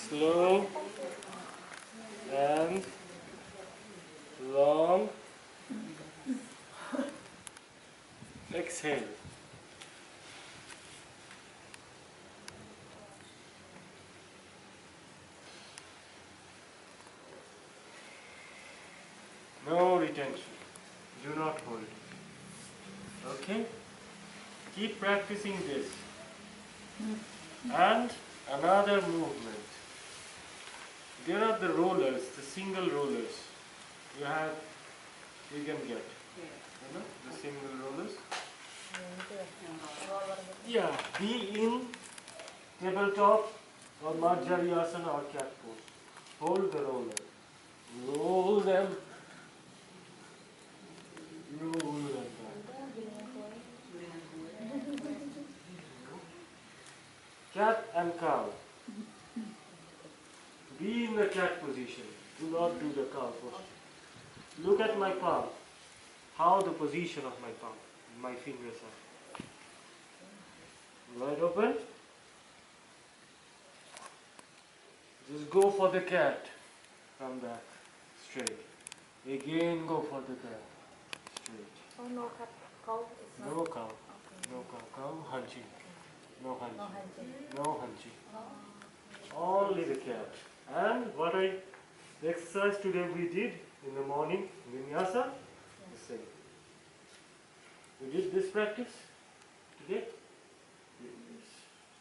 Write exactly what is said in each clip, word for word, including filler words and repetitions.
slow and long. Exhale. No retention. Do not hold. Okay? Keep practicing this. And another movement. There are the rollers, the single rollers. You have, you can get. You know, the single rollers. Yeah, be in tabletop or Marjariyasana or cat pose. Hold the roller. Roll them. Roll them back. Cat and cow. Be in the cat position. Do not do the cow posture. Look at my palm. How the position of my palm, my fingers are. Wide open. Just go for the cat. Come back. Straight. Again go for the cat. Straight. Oh, no cat, cow is not. No cow. Okay. No cow. Cow hunching. No hunching. No hunching. No hunching. Oh. Only the cat. And what I, the exercise today we did in the morning, vinyasa, the same. We did this practice today? Yes.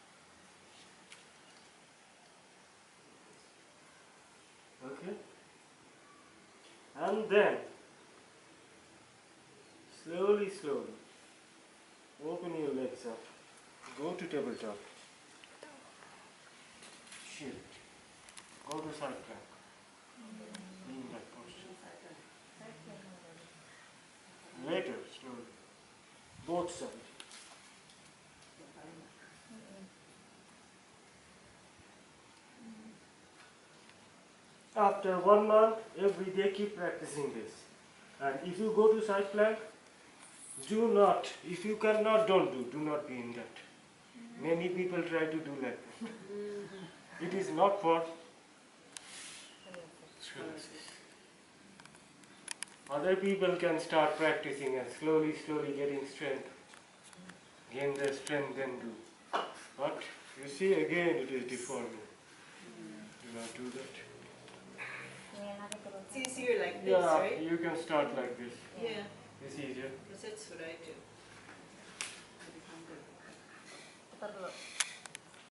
Okay. And then, slowly, slowly, open your legs up. Go to tabletop. Shift. Go to side plank. Be in that posture. Later, slowly. Both sides. After one month, every day keep practicing this. And if you go to side plank, do not, if you cannot, don't do, do not be in that. Many people try to do like that. It is not for other people can start practicing and slowly, slowly getting strength. Gain their strength, then do. But you see, again it is deforming. Do not do that. It's easier like this, Yeah, right? you can start like this. Yeah, It's easier. because that's what I do. Putar dulu.